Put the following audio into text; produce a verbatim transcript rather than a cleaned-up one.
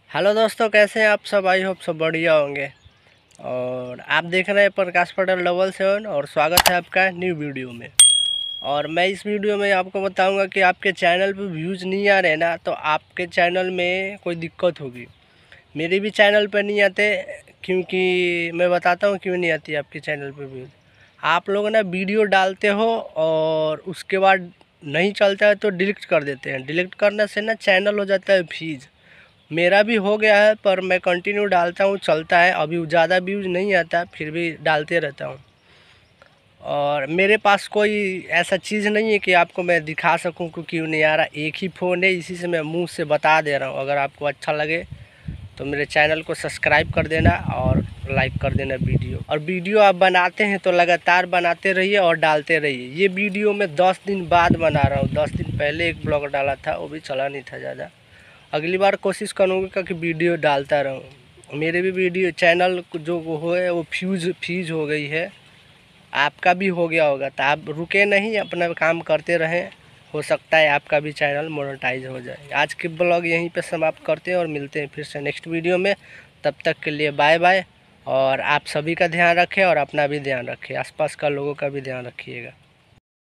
Hello दोस्तों, कैसे हैं आप सब। आई होप सब बढ़िया होंगे। और आप देख रहे हैं प्रकाश पटेल डबल सेवन और स्वागत है आपका न्यू वीडियो में। और मैं इस वीडियो में आपको बताऊंगा कि आपके चैनल पे व्यूज़ नहीं आ रहे ना, तो आपके चैनल में कोई दिक्कत होगी। मेरे भी चैनल पे नहीं आते, क्योंकि मैं बताता हूँ क्यों नहीं आती आपके चैनल पे व्यूज़। आप लोग ना वीडियो डालते हो और उसके बाद नहीं चलता है तो डिलीट कर देते हैं। डिलीट करने से ना चैनल हो जाता है फ्रीज। मेरा भी हो गया है, पर मैं कंटिन्यू डालता हूँ, चलता है। अभी ज़्यादा व्यूज़ नहीं आता, फिर भी डालते रहता हूँ। और मेरे पास कोई ऐसा चीज़ नहीं है कि आपको मैं दिखा सकूँ कि क्यों नहीं आ रहा। एक ही फ़ोन है, इसी से मैं मुंह से बता दे रहा हूँ। अगर आपको अच्छा लगे तो मेरे चैनल को सब्सक्राइब कर देना और लाइक कर देना वीडियो। और वीडियो आप बनाते हैं तो लगातार बनाते रहिए और डालते रहिए। ये वीडियो मैं दस दिन बाद बना रहा हूँ। दस दिन पहले एक ब्लॉग डाला था, वो भी चला नहीं था ज़्यादा। अगली बार कोशिश करूँगा कि वीडियो डालता रहूँ। मेरे भी वीडियो चैनल जो हो है वो फ्यूज फ्रीज हो गई है। आपका भी हो गया होगा, तो आप रुके नहीं, अपना काम करते रहें। हो सकता है आपका भी चैनल मोनेटाइज हो जाए। आज के ब्लॉग यहीं पे समाप्त करते हैं और मिलते हैं फिर से नेक्स्ट वीडियो में। तब तक के लिए बाय बाय। और आप सभी का ध्यान रखें और अपना भी ध्यान रखें, आसपास का लोगों का भी ध्यान रखिएगा।